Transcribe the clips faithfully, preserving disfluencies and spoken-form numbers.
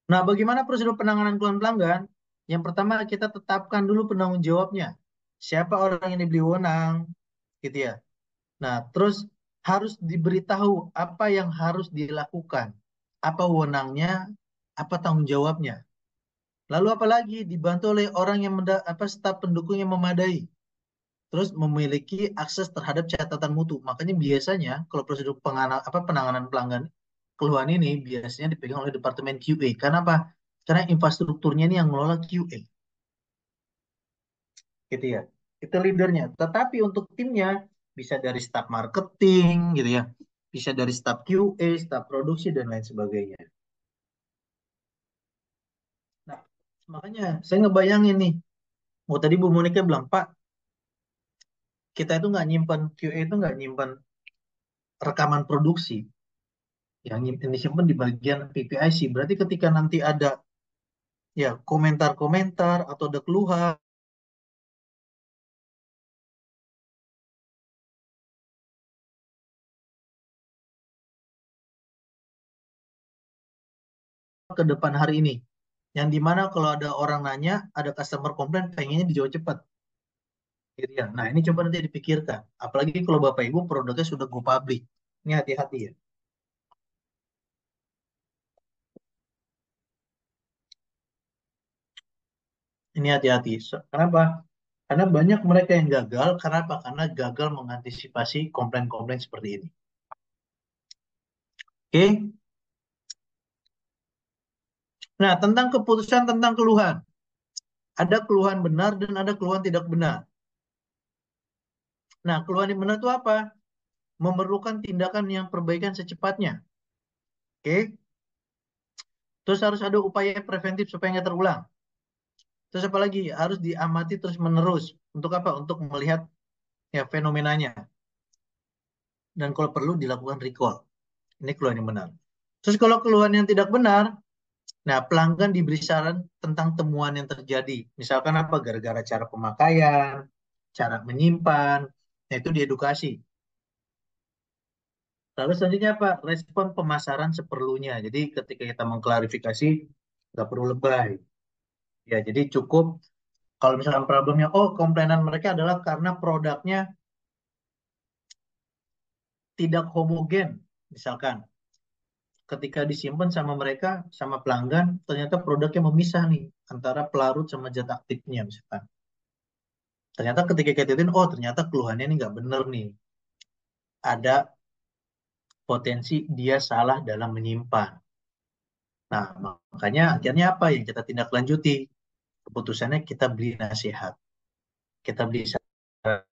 Nah, bagaimana prosedur penanganan keluhan pelanggan? Yang pertama, kita tetapkan dulu penanggung jawabnya. Siapa orang yang diberi wewenang, gitu ya. Nah, terus harus diberitahu apa yang harus dilakukan, apa wewenangnya, apa tanggung jawabnya. Lalu apalagi dibantu oleh orang yang menda, apa staf pendukung yang memadai. Terus memiliki akses terhadap catatan mutu. Makanya biasanya kalau prosedur pengana, apa, penanganan pelanggan keluhan ini biasanya dipegang oleh departemen Q A. Karena apa? Karena infrastrukturnya ini yang mengelola Q A, gitu ya. Itu leadernya. Tetapi untuk timnya bisa dari staf marketing, gitu ya. Bisa dari staf Q A, staf produksi dan lain sebagainya. Nah, makanya saya ngebayangin nih. Oh, tadi Bu Monika bilang, Pak, kita itu nggak nyimpan Q A itu nggak nyimpan rekaman produksi. Yang nyimpen disimpan di bagian P P I C. Berarti ketika nanti ada ya komentar-komentar atau ada keluhan ke depan hari ini, yang dimana kalau ada orang nanya, ada customer komplain, pengennya dijawab cepat, gitu ya. Nah, ini coba nanti dipikirkan. Apalagi kalau Bapak Ibu produknya sudah go public. Ini hati-hati ya. Ini hati-hati. So- Kenapa? Karena banyak mereka yang gagal. Karena apa? Karena gagal mengantisipasi komplain-komplain seperti ini. Oke. Nah, tentang keputusan tentang keluhan. Ada keluhan benar dan ada keluhan tidak benar. Nah, keluhan yang benar itu apa? Memerlukan tindakan yang perbaikan secepatnya. Oke. Terus harus ada upaya preventif supaya nggak terulang. Terus apa lagi? Harus diamati terus menerus. Untuk apa? Untuk melihat ya fenomenanya. Dan kalau perlu dilakukan recall. Ini keluhan yang benar. Terus kalau keluhan yang tidak benar, nah pelanggan diberi saran tentang temuan yang terjadi. Misalkan apa? Gara-gara cara pemakaian, cara menyimpan. Nah itu diedukasi. Lalu selanjutnya apa? Respon pemasaran seperlunya. Jadi ketika kita mengklarifikasi, nggak perlu lebay. Ya, jadi cukup kalau misalkan problemnya, oh komplainan mereka adalah karena produknya tidak homogen, misalkan. Ketika disimpan sama mereka, sama pelanggan, ternyata produknya memisah nih antara pelarut sama zat aktifnya, misalkan. Ternyata ketika kita ikutin, oh ternyata keluhannya ini nggak bener nih. Ada potensi dia salah dalam menyimpan. Nah, makanya akhirnya apa yang kita tindak lanjuti? Keputusannya kita beli nasihat. Kita beli saran,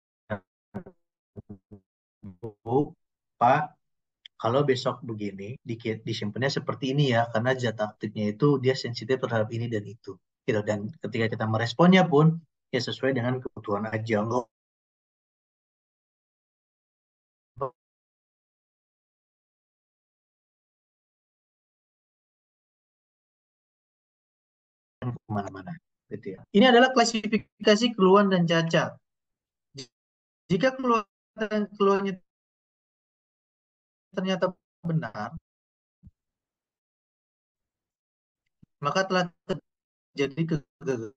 Bu, Pak, kalau besok begini, diki- disimpannya seperti ini ya, karena zat aktifnya itu dia sensitif terhadap ini dan itu. Gitu. Dan ketika kita meresponnya pun, ya sesuai dengan kebutuhan aja. Nggak kemana-mana. Gitu ya. Ini adalah klasifikasi keluhan dan cacat. Jika keluhan dan keluhannya ternyata benar, maka telah terjadi kegagalan.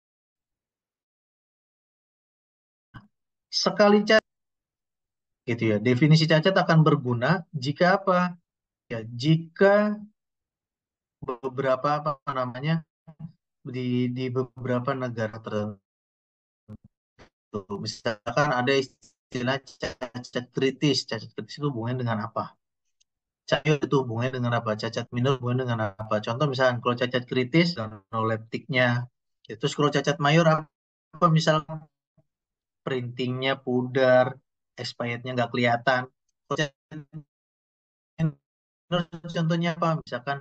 Sekali cacat, gitu ya. Definisi cacat akan berguna jika apa? Ya, jika beberapa apa namanya di di beberapa negara tertentu, misalkan ada istilah cacat kritis. Cacat kritis itu hubungannya dengan apa? Cacat itu hubungannya dengan apa? Cacat minor hubungannya dengan apa? Contoh misalkan kalau cacat kritis, leptiknya. Terus kalau cacat mayor apa? Misalkan printingnya pudar, expirednya nggak kelihatan. Kalau cacat minor contohnya apa? Misalkan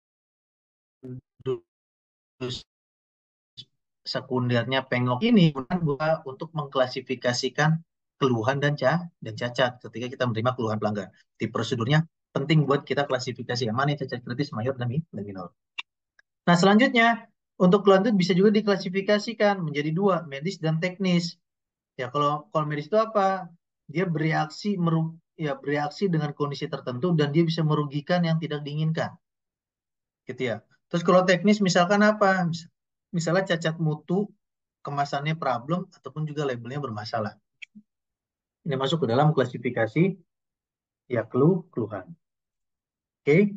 dus sekundernya pengok ini guna untuk mengklasifikasikan keluhan dan ca dan cacat ketika kita menerima keluhan pelanggan. Di prosedurnya penting buat kita klasifikasi yang mana yang cacat kritis, mayor, dan dan minor. Nah, selanjutnya untuk keluhan itu bisa juga diklasifikasikan menjadi dua, medis dan teknis. Ya, kalau kalau medis itu apa? Dia bereaksi meru ya bereaksi dengan kondisi tertentu dan dia bisa merugikan yang tidak diinginkan. Gitu ya. Terus kalau teknis misalkan apa? Mis- Misalnya cacat mutu, kemasannya problem, ataupun juga labelnya bermasalah. Ini masuk ke dalam klasifikasi ya clue, keluhan. Oke.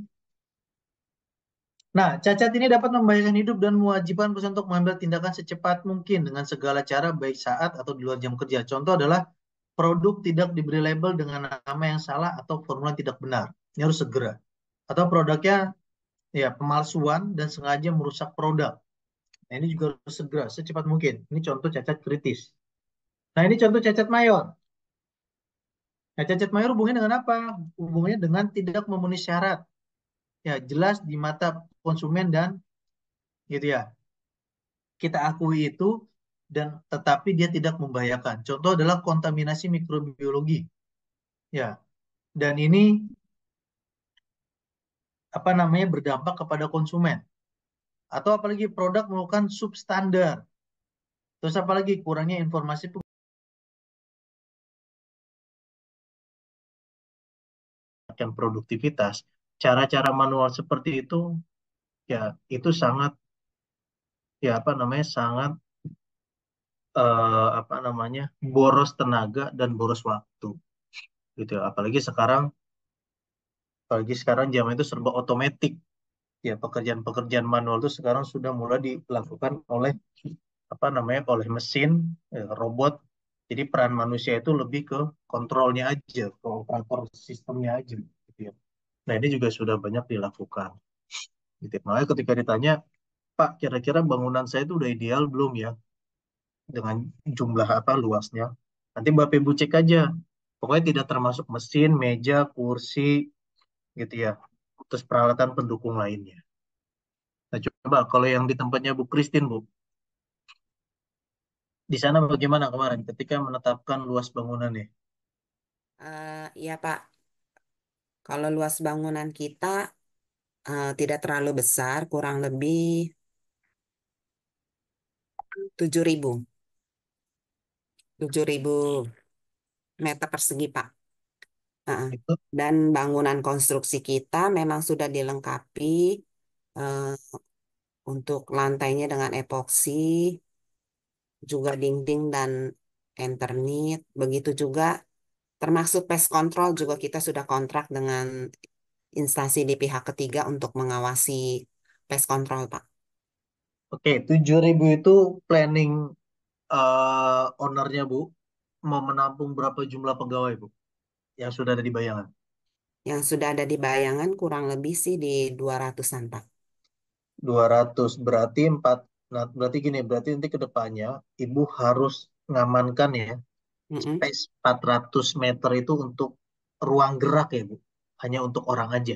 Nah, cacat ini dapat membahayakan hidup dan mewajibkan perusahaan untuk mengambil tindakan secepat mungkin dengan segala cara baik saat atau di luar jam kerja. Contoh adalah produk tidak diberi label dengan nama yang salah atau formula tidak benar. Ini harus segera. Atau produknya ya pemalsuan dan sengaja merusak produk. Nah, ini juga harus segera, secepat mungkin. Ini contoh cacat kritis. Nah, ini contoh cacat mayor. Nah, cacat mayor hubungannya dengan apa? Hubungannya dengan tidak memenuhi syarat. Ya, jelas di mata konsumen dan gitu ya. Kita akui itu dan tetapi dia tidak membahayakan. Contoh adalah kontaminasi mikrobiologi. Ya, dan ini apa namanya berdampak kepada konsumen. Atau apalagi produk merupakan substandar. Terus apalagi kurangnya informasi dan produktivitas. Cara-cara manual seperti itu ya itu sangat ya apa namanya sangat eh, apa namanya boros tenaga dan boros waktu gitu ya. Apalagi sekarang apalagi sekarang zaman itu serba otomatis ya pekerjaan-pekerjaan manual itu sekarang sudah mulai dilakukan oleh apa namanya oleh mesin ya, robot. Jadi peran manusia itu lebih ke kontrolnya aja, ke operator sistemnya aja gitu ya. Nah, ini juga sudah banyak dilakukan gitu. Makanya ketika ditanya, Pak, kira-kira bangunan saya itu udah ideal belum ya dengan jumlah apa luasnya? Nanti Bapak Ibu cek aja. Pokoknya tidak termasuk mesin, meja, kursi gitu ya. Terus peralatan pendukung lainnya. Nah, coba kalau yang di tempatnya Bu Christine, Bu, di sana bagaimana kemarin ketika menetapkan luas bangunannya? Eh, iya Pak, kalau luas bangunan kita eh, tidak terlalu besar, kurang lebih tujuh ribu, tujuh ribu meter persegi Pak. Heeh. Itu Dan bangunan konstruksi kita memang sudah dilengkapi eh, untuk lantainya dengan epoksi, juga dinding dan Eternit. Begitu juga termasuk pest control juga kita sudah kontrak dengan instansi di pihak ketiga untuk mengawasi pest control Pak. oke, tujuh ribu itu planning eh ownernya Bu mau menampung berapa jumlah pegawai Bu yang sudah ada di bayangan? Yang sudah ada di bayangan kurang lebih sih di dua ratusan-an, Pak. Dua ratus berarti empat. Nah, berarti gini, berarti nanti ke depannya Ibu harus ngamankan ya Mm-mm. space empat ratus meter itu untuk ruang gerak ya Bu. Hanya untuk orang aja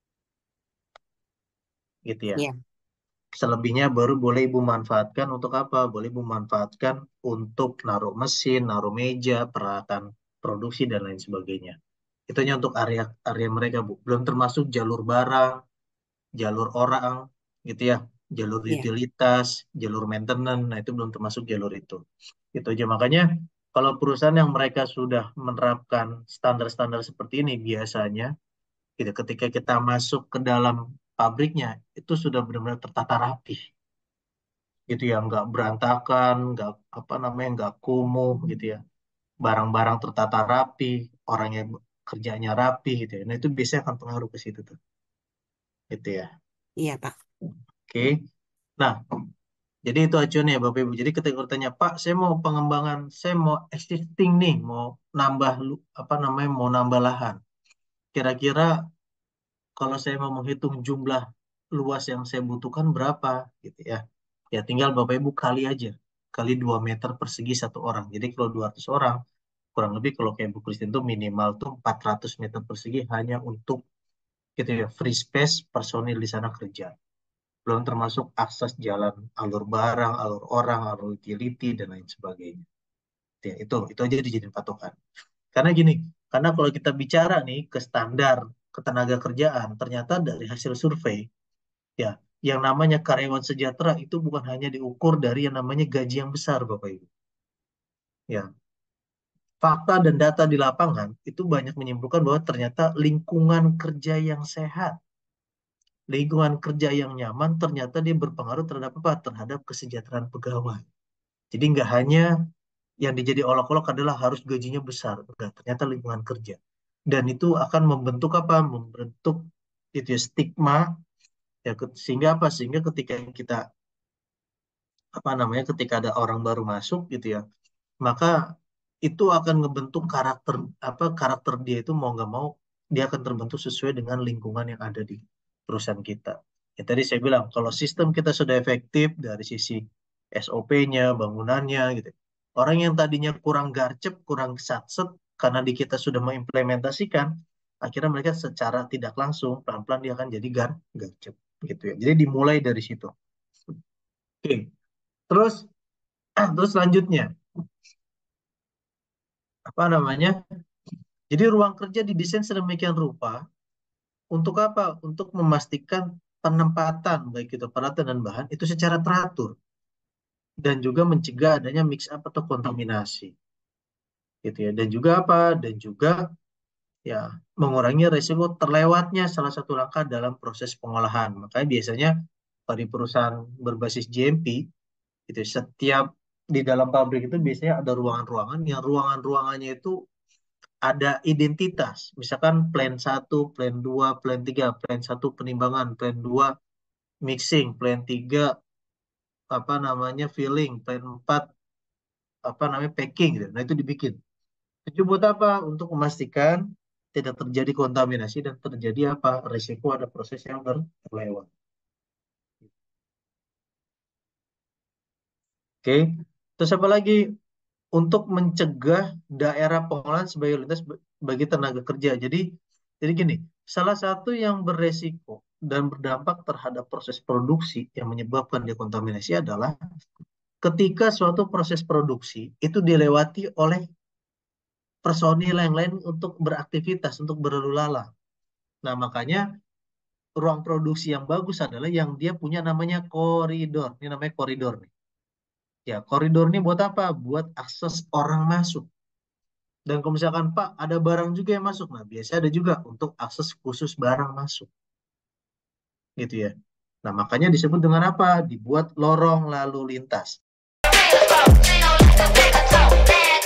gitu ya. Iya, Selebihnya baru boleh Ibu manfaatkan untuk apa? Boleh Ibu manfaatkan untuk naruh mesin, naruh meja, peralatan produksi dan lain sebagainya. Itu hanya untuk area area mereka Bu. Belum termasuk jalur barang, jalur orang gitu ya, jalur iya, utilitas, jalur maintenance. Nah, itu belum termasuk jalur itu. Itu aja makanya kalau perusahaan yang mereka sudah menerapkan standar-standar seperti ini biasanya gitu, ketika kita masuk ke dalam pabriknya itu sudah benar-benar tertata rapi gitu ya, nggak berantakan, nggak apa namanya, nggak kumuh gitu ya, barang-barang tertata rapi, orangnya kerjanya rapi gitu ya. Nah, itu biasanya akan pengaruh ke situ tuh gitu ya. iya, Pak. Oke. Nah, jadi itu acuannya ya Bapak Ibu. Jadi ketika bertanya, Pak, saya mau pengembangan, saya mau existing nih, mau nambah lu- apa namanya, mau nambah lahan. Kira-kira kalau saya mau menghitung jumlah luas yang saya butuhkan berapa gitu ya. Ya tinggal Bapak Ibu kali aja. Kali dua meter persegi satu orang. Jadi kalau dua ratus orang, kurang lebih kalau kayak Bu Christine tuh minimal tuh empat ratus meter persegi hanya untuk gitu ya, free space personil di sana kerja. Belum termasuk akses jalan alur barang, alur orang, alur utility dan lain sebagainya. Ya, itu itu aja dijadiin patokan. Karena gini, karena kalau kita bicara nih ke standar ketenaga kerjaan, ternyata dari hasil survei, ya, yang namanya karyawan sejahtera itu bukan hanya diukur dari yang namanya gaji yang besar, Bapak Ibu. Ya, fakta dan data di lapangan itu banyak menyimpulkan bahwa ternyata lingkungan kerja yang sehat lingkungan kerja yang nyaman ternyata dia berpengaruh terhadap apa? Terhadap kesejahteraan pegawai. Jadi nggak hanya yang dijadi olok-olok adalah harus gajinya besar. Enggak, ternyata lingkungan kerja. Dan itu akan membentuk apa? Membentuk itu ya, stigma ya ke- sehingga apa? Sehingga ketika kita apa namanya ketika ada orang baru masuk gitu ya, maka itu akan ngebentuk karakter apa karakter dia itu mau nggak mau dia akan terbentuk sesuai dengan lingkungan yang ada di perusahaan kita. Ya tadi saya bilang kalau sistem kita sudah efektif dari sisi S O P-nya, bangunannya gitu. Orang yang tadinya kurang garcep, kurang satset karena di kita sudah mengimplementasikan, akhirnya mereka secara tidak langsung pelan-pelan dia akan jadi gar garcep gitu ya. Jadi dimulai dari situ. Oke. Terus terus selanjutnya apa namanya? Jadi ruang kerja didesain sedemikian rupa untuk apa? Untuk memastikan penempatan baik itu peralatan dan bahan itu secara teratur dan juga mencegah adanya mix up atau kontaminasi gitu ya. Dan juga apa? Dan juga ya mengurangi resiko terlewatnya salah satu langkah dalam proses pengolahan. Makanya biasanya kalau di perusahaan berbasis G M P itu setiap di dalam pabrik itu biasanya ada ruangan-ruangan yang ruangan-ruangannya itu ada identitas. Misalkan plan satu, plan dua, plan tiga, plan satu penimbangan, plan dua mixing, plan tiga apa namanya filling, plan empat apa namanya packing gitu. Nah, itu dibikin. Itu buat apa? Untuk memastikan tidak terjadi kontaminasi dan terjadi apa? Risiko ada proses yang ter- terlewat. Oke. Terus apa lagi? Untuk mencegah daerah pengolahan sebagai lintas ba- bagi tenaga kerja. Jadi, jadi gini, salah satu yang beresiko dan berdampak terhadap proses produksi yang menyebabkan dekontaminasi adalah ketika suatu proses produksi itu dilewati oleh personil yang lain untuk beraktivitas, untuk berlalu lalang. Nah, makanya ruang produksi yang bagus adalah yang dia punya namanya koridor. Ini namanya koridor nih. Ya, koridor ini buat apa? Buat akses orang masuk. Dan kalau misalkan Pak ada barang juga yang masuk, nah biasanya ada juga untuk akses khusus barang masuk, gitu ya. Nah makanya disebut dengan apa? Dibuat lorong lalu lintas.